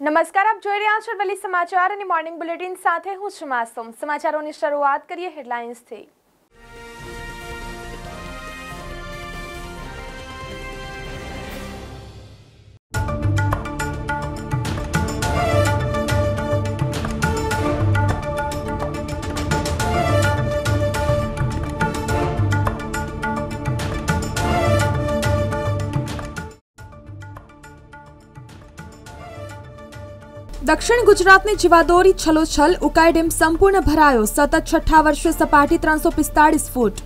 નમસ્કાર, આપ જોઈ રહ્યા છો અરવલ્લી સમાચાર અને મોર્નિંગ બુલેટિન સાથે હું છું માસૂમ। સમાચારોની શરૂઆત કરીએ હેડલાઇન્સથી। दक्षिण गुजरात में जीवादोरी छलोछल, उकाई डेम संपूर्ण भरायो। सतत छठा वर्षे सपाटी 345 फूट।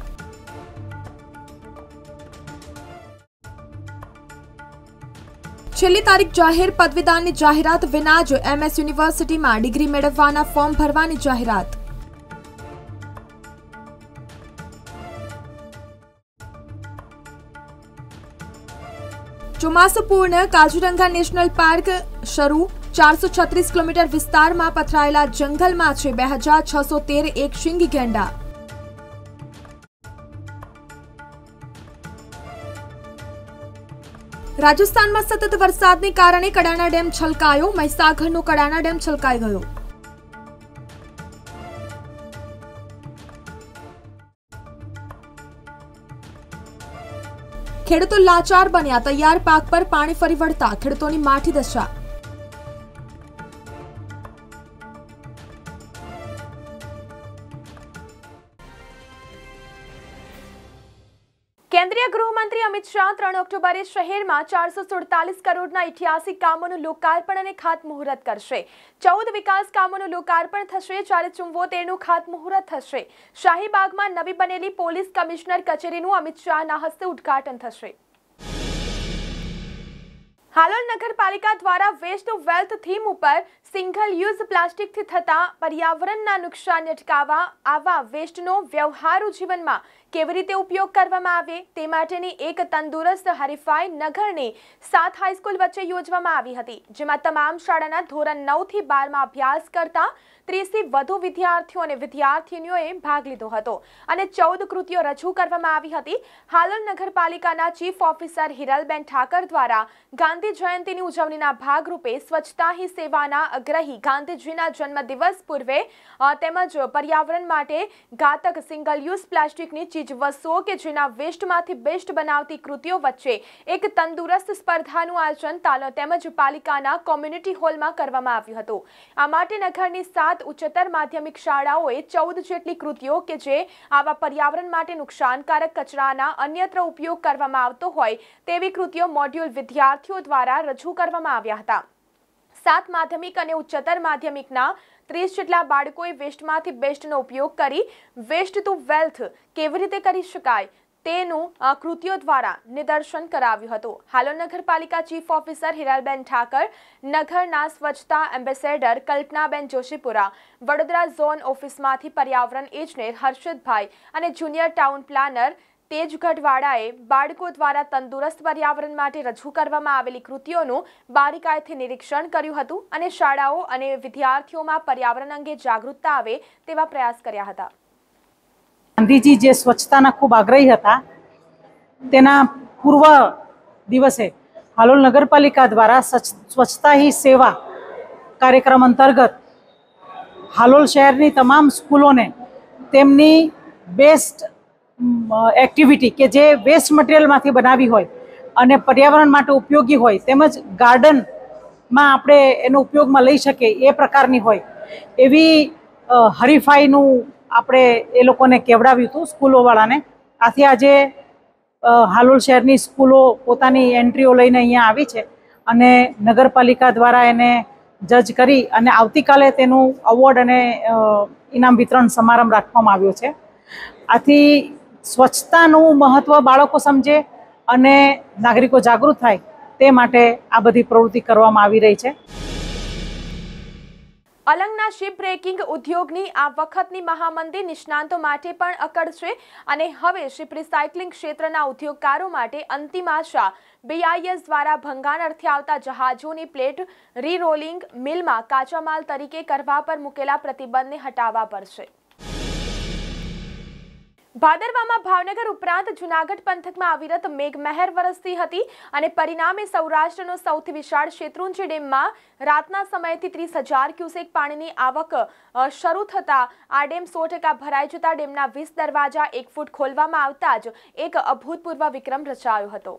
छेल्ली तारीख जाहिर, पदवीदाननी जाहेरात विना ज एमएस यूनिवर्सिटी में डिग्री मेळववाना फॉर्म भरवानी जाहेरात। ચોમાસું પૂર્ણ, કાઝીરંગા નેશનલ પાર્ક શરૂ। 436 કિલોમીટર વિસ્તારમાં પથરાયેલા જંગલમાં છે 2613 એક શીંગી ગેંડા। રાજસ્થાનમાં સતત વરસાદને કારણે કડાણા ડેમ છલકાયો। મહીસાગરનો કડાણા ડેમ છલકાઈ ગયો। ખેડૂતો લાચાર બન્યા, તૈયાર પાક પર પાણી ફરી વળતા ખેડૂતોની માઠી દશા। केंद्रीय गृहमंत्री अमित शाह 3 ऑक्टोबरे शहर में 447 करोड़ना 88 कामों लोकार्पण और खातमुहूर्त करशे। 14 विकास कामों लोकार्पण थशे, ज्यारे 74 खातमुहूर्त थशे। शाहीबाग में नवी बनेली पोलीस कमिश्नर कचेरीनुं अमित शाहना हस्ते उद्घाटन थशे। हालोल नगरपालिका द्वारा वेस्ट टू वेल्थ थीम पर सिंगल यूज प्लास्टिक थी थता पर्यावरणना नुकसान अटकाववा आवा वेस्टनो व्यवहारु जीवनमां केवी रीते उपयोग करवामां आवे ते माटेनी एक तंदुरस्त हरीफाई नगरनी 7 हाईस्कूल वच्चे योजवामां आवी हती, जेमां तमाम शाळाना धोरण 9 થી 12 માં अभ्यास करता 30 થી વધુ विद्यार्थीओ अने विद्यार्थिनीओए भाग लीधो हतो अने 14 कृतिओ रजू करवामां आवी हती। हालोल नगरपालिकाना चीफ ऑफिसर हिरलबेन ठाकर द्वारा गांधी जयंतीनी उजवણીના भागरूपे स्वच्छता ही सेवाना अग्रही गांधीजीना जन्मदिवस पूर्वे તેમજ पर्यावरण माटे घातक सिंगल यूज प्लास्टिकनी चीजवस्तुओं के जेना वेस्टमांथी बेस्ट बनावती कृतिओ वच्चे एक तंदुरस्त स्पर्धानुं आयोजन तालो તેમજ पालिकाना कम्युनिटी होलमां करवामां આવ્યું હતું। આ માટે નગરની 7 ઉચ્ચતર માધ્યમિક શાળાઓએ 14 જેટલી કૃતિઓ કે જે આવા पर्यावरण માટે નુકસાનકારક કચરાના અન્યત્ર ઉપયોગ કરવામાં આવતો હોય તેવી કૃતિઓ મોડ્યુલ વિદ્યાર્થીઓ દ્વારા રજૂ કરવામાં આવ્યા હતા। 7 માધ્યમિક અને ઉચ્ચતર માધ્યમિકના 30 જેટલા બાળકોએ વેસ્ટમાંથી બેસ્ટનો ઉપયોગ કરી વેસ્ટ ટુ વેલ્થ કેવી રીતે કરી શકાય તેનું કૃતિઓ દ્વારા નિદર્શન કરાવ્યું હતું। હાલોલ નગરપાલિકા ચીફ ઓફિસર હિરલબેન ઠાકર, નગરના સ્વચ્છતા એમ્બેસેડર કલ્પનાબેન જોશીપુરા, વડોદરા ઝોન ઓફિસમાંથી પર્યાવરણ ઇજનેર હર્ષદભાઈ અને જુનિયર ટાઉન પ્લાનર તેજગઢવાડાએ બાળકો દ્વારા તંદુરસ્ત પર્યાવરણ માટે રજૂ કરવામાં આવેલી કૃતિઓનું બારીકાઈથી નિરીક્ષણ કર્યું હતું અને શાળાઓ અને વિદ્યાર્થીઓમાં પર્યાવરણ અંગે જાગૃતતા આવે તેવા પ્રયાસ કર્યા હતા। ગાંધીજી જે સ્વચ્છતાના ખૂબ આગ્રહી હતા તેના પૂર્વ દિવસે હાલોલ નગરપાલિકા દ્વારા સ્વચ્છતા ही સેવા કાર્યક્રમ અંતર્ગત હાલોલ શહેરની તમામ સ્કૂલોને તેમની બેસ્ટ एक्टिविटी के जे वेस्ट मटीरियल में बनावी होय अने पर्यावरण माटे उपयोगी होय तेमज गार्डन में आपणे एनो उपयोग में लई शके ए प्रकारनी होय एवी हरीफाईनुं आपणे ए लोकोने केवडाव्युं हतुं स्कूलोवाळाने। आथी आजे हालोल शहेरनी स्कूलो पोतानी एंट्रीओ लईने अहींया आवी छे अने नगरपालिका द्वारा एने जज करी अने आवतीकाले तेनुं अवॉर्ड अने इनाम वितरण समारंभ राखवामां आव्यो छे। आथी स्वच्छताનું મહત્વ બાળકો સમજે અને નાગરિકો જાગૃત થાય તે માટે આ બધી પ્રવૃત્તિ કરવામાં આવી રહી છે। અલંગના શિપ બ્રેકિંગ ઉદ્યોગની આ વખતની મહામંદી નિષ્ણાંતો માટે પણ અકળ છે અને હવે શિપ રિસાયકલિંગ ક્ષેત્રના ઉદ્યોગકારો માટે અંતિમ આશા BIS દ્વારા ભંગાણ અર્થે આવતા જહાજોની પ્લેટ રીરોલિંગ મિલમાં કાચા માલ તરીકે કરવા પર મૂકેલા પ્રતિબંધને હટાવવા પડશે। ભાદરવામાં ભાવનગર ઉપરાંત જૂનાગઢ પંથકમાં અવિરત મેઘમહેર વરસતી હતી અને પરિણામે સૌરાષ્ટ્રનો સૌથી વિશાળ શેત્રુંજી ડેમમાં રાતના સમયથી 30,000 ક્યુસેક પાણીની આવક શરૂ થતા આ ડેમ 100% ભરાઈ જતા ડેમના 20 દરવાજા 1 ફૂટ ખોલવામાં આવતા જ એક અભૂતપૂર્વ વિક્રમ રચાયો હતો।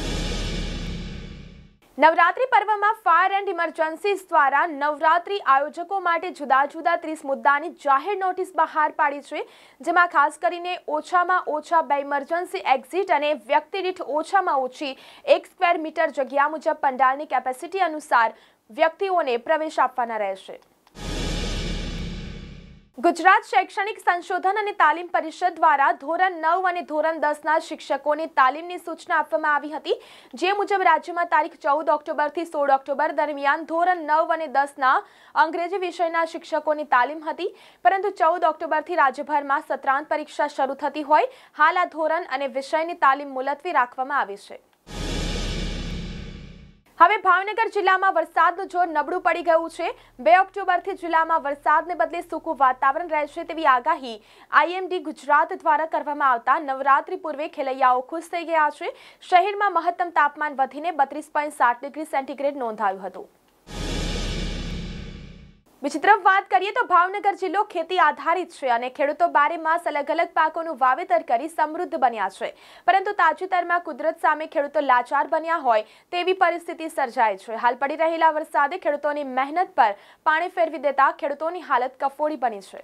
નવરાત્રી પર્વમાં ફાયર એન્ડ ઇમરજન્સીઝ દ્વારા નવરાત્રી આયોજકો માટે જુદા જુદા 30 મુદ્દાની જાહેર નોટિસ બહાર પાડી છે, જેમાં ખાસ કરીને ઓછામાં ઓછા 2 ઇમરજન્સી એક્ઝિટ અને વ્યક્તિ દીઠ ઓછામાં ઓછી 1 સ્ક્વેર મીટર જગ્યા મુજબ પંડાલની કેપેસિટી અનુસાર વ્યક્તિઓને પ્રવેશ આપવાના રહેશે। ગુજરાત શૈક્ષણિક સંશોધન અને તાલીમ પરિષદ દ્વારા ધોરણ 9 અને ધોરણ 10ના શિક્ષકોને તાલીમની સૂચના આપવામાં આવી હતી, જે મુજબ રાજ્યમાં તારીખ 14 ઓક્ટોબરથી 16 ઓક્ટોબર દરમિયાન ધોરણ 9 અને 10ના અંગ્રેજી વિષયના શિક્ષકોની તાલીમ હતી, પરંતુ 14 ઓક્ટોબરથી રાજ્યભરમાં સત્રાંત પરીક્ષા શરૂ થતી હોય હાલ આ ધોરણ અને વિષયની તાલીમ મુલતવી રાખવામાં આવી છે। હવે ભાવનગર જિલ્લામાં વરસાદનું જોર નબળું પડી ગયું છે। 2 ઓક્ટોબરથી જિલ્લામાં વરસાદને બદલે સૂકું વાતાવરણ રહેશે તેવી આગાહી આઈએમડી ગુજરાત દ્વારા કરવામાં આવતા નવરાત્રી પૂર્વે ખેલૈયાઓ ખુશ થઈ ગયા છે। શહેરમાં મહત્તમ તાપમાન વધીને 32.7 ડિગ્રી સેન્ટીગ્રેડ નોંધાયું હતું। બીજી તરફ વાત કરીએ તો ભાવનગર જિલ્લો ખેતી આધારિત છે અને ખેડૂતો બારે માસ અલગ અલગ પાકોનું વાવેતર કરી સમૃદ્ધ બન્યા છે, પરંતુ તાજેતરમાં કુદરત સામે ખેડૂતો લાચાર બન્યા હોય તેવી પરિસ્થિતિ સર્જાઈ છે। હાલ પડી રહેલા વરસાદે ખેડૂતોની મહેનત પર પાણી ફેરવી દેતા ખેડૂતોની હાલત કફોડી બની છે।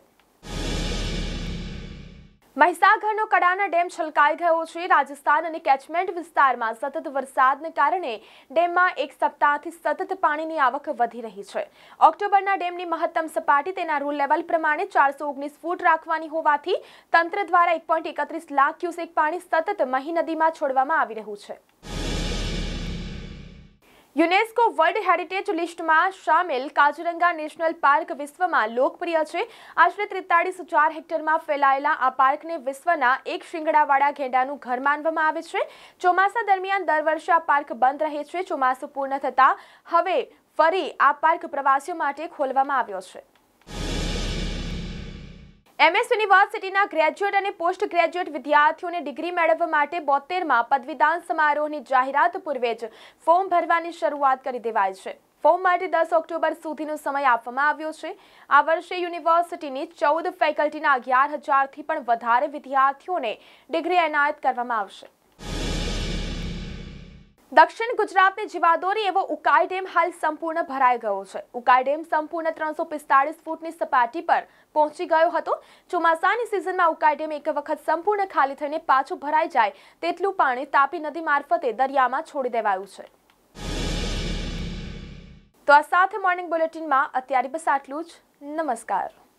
મહીસાગરનો કડાના ડેમ છલકાઈ ગયો છે। રાજસ્થાન અને કેચમેન્ટ વિસ્તારમાં સતત વરસાદને કારણે ડેમમાં એક સપ્તાહથી સતત પાણીની આવક વધી રહી છે। ઓક્ટોબરના ડેમની મહત્તમ સપાટી તેના રૂલ લેવલ પ્રમાણે 419 ફૂટ રાખવાની હોવાથી તંત્ર દ્વારા 1.31 લાખ ક્યુસેક પાણી સતત મહી નદીમાં છોડવામાં આવી રહ્યું છે। યુનેસ્કો વર્લ્ડ હેરિટેજ લિસ્ટમાં સામેલ કાઝીરંગા નેશનલ પાર્ક વિશ્વમાં લોકપ્રિય છે। આશરે 43,000 હેક્ટરમાં ફેલાયેલા આ પાર્કને વિશ્વના એક શિંગડાવાળા ગેંડાનું ઘર માનવામાં આવે છે। ચોમાસા દરમિયાન દર વર્ષે આ પાર્ક બંધ રહે છે। ચોમાસું પૂર્ણ થતાં હવે ફરી આ પાર્ક પ્રવાસીઓ માટે ખોલવામાં આવ્યો છે। એમએસ યુનિવર્સિટીના ગ્રેજ્યુએટ અને પોસ્ટ ગ્રેજ્યુએટ વિદ્યાર્થીઓને ડિગ્રી મેળવવા માટે 72માં પદવીદાન સમારોહની જાહેરાત પૂર્વે જ ફોર્મ ભરવાની શરૂઆત કરી દેવાઈ છે। ફોર્મ માટે 10 ઓક્ટોબર સુધીનો સમય આપવામાં આવ્યો છે। આ વર્ષે યુનિવર્સિટીની 14 ફેકલ્ટીના 11,000થી પણ વધારે વિદ્યાર્થીઓને ડિગ્રી એનાયત કરવામાં આવશે। દક્ષિણ ગુજરાતની જીવાદોરી એવો ઉકાઈ ડેમ હાલ સંપૂર્ણ ભરાઈ ગયો છે। ઉકાઈ ડેમ સંપૂર્ણ 345 ફૂટની સપાટી પર પહોંચી ગયો હતો। ચોમાસાની સિઝનમાં ઉકાઈ ડેમ એક વખત સંપૂર્ણ ખાલી થઈને પાછું ભરાઈ જાય તેટલું પાણી તાપી નદી મારફતે દરિયામાં છોડી દેવાયું છે। તો આ સાથે મોર્નિંગ બુલેટિનમાં અત્યારે બસ આટલું જ। નમસ્કાર।